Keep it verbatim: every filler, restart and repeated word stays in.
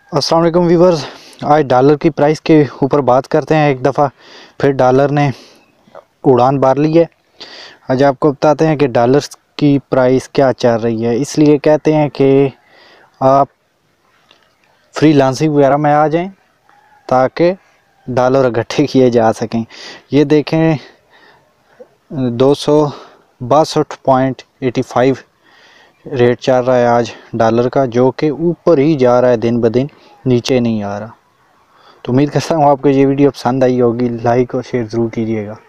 अस्सलाम वालेकुम व्यूवर्स, आज डॉलर की प्राइस के ऊपर बात करते हैं। एक दफ़ा फिर डॉलर ने उड़ान भर ली है। आज आपको बताते हैं कि डॉलर की प्राइस क्या चल रही है। इसलिए कहते हैं कि आप फ्रीलांसिंग वगैरह में आ जाएं ताकि डॉलर इकट्ठे किए जा सकें। ये देखें, दो सौ बासठ पॉइंट एटी फाइव रेट चल रहा है आज डॉलर का, जो कि ऊपर ही जा रहा है, दिन ब दिन नीचे नहीं आ रहा। तो उम्मीद करता हूँ आपको ये वीडियो पसंद आई होगी। लाइक और शेयर ज़रूर कीजिएगा।